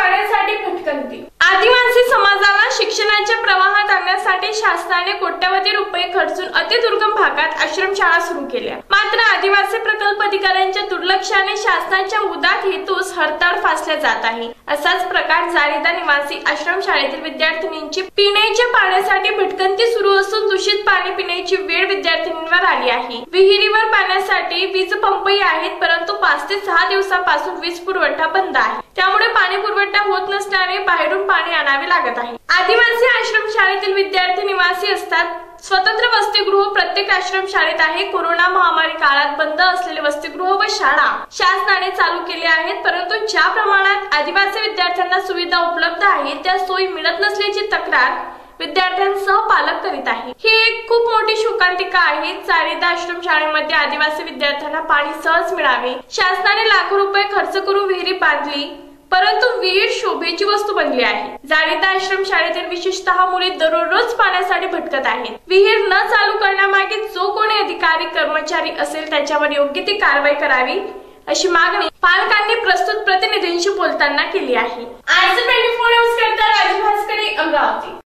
पाण्यासाठी भटकंती। आदिवासी समाजाला शिक्षणाच्या प्रवाहात आणण्यासाठी शासनाने कोट्यवधी रुपये खर्चून अतिदुर्गम भागात आश्रमशाळा सुरू केल्या। मात्र आदिवासी प्रकल्प अधिकाऱ्यांच्या दुर्लक्षाने शासनाच्या उदात हेतूस हरताळ फासल्या जात आहे। असाच प्रकार जाळीदा निवासी आश्रमशाळेतील विद्यार्थिनींची पिण्याच्या पाण्यासाठी भटकंती सुरू असून दूषित पाणी पिण्याची वेळ विद्यार्थिनींवर आली आहे। विहिरीवर पाण्यासाठी वीज पंपही आहेत, परंतु 5 ते 6 दिवसांपासून वीज पुरवठा बंद आहे। त्यामुळे पाणी पुरवठा होत नसल्याने बाहेरून पाणी आणावे लागत आहे। आदिवासी आश्रमशाळेतील विद्यार्थी निवासी असतात। स्वतंत्र वसतिगृह प्रत्येक आश्रमशाळेत आहे। कोरोना महामारी काळात बंद असलेले वसतिगृह व शाळा शासनाने चालू केले आहेत, परंतु ज्या प्रमाणात आदिवासी विद्यार्थ्यांना सुविधा उपलब्ध आहेत त्या सोयी मिळत नसल्याची तक्रार विद्यार्थ्यांसह पालक करीत आहे। ही एक खूप मोठी शोकांतिका आहे। जाळीदा आश्रमशाळेमध्ये आदिवासी विद्यार्थ्यांना पाणी सहज मिळावे, शासनाने लाखो रुपये खर्च करून विहिरी बांधली, परंतु विहीर शोभेची वस्तू बनली आहे। जाळीदा आश्रमशाळेतील विशेषतः मुले दररोज पाण्यासाठी भटकत आहेत। विहीर न चालू करण्यामागे जो कोणी अधिकारी कर्मचारी असेल त्याच्यावर योग्य ती कारवाई करावी अशी मागणी पालकांनी प्रस्तुत प्रतिनिधींशी बोलताना केली आहे। आज 24 न्यूज करता राजू भास्करे, अमरावती।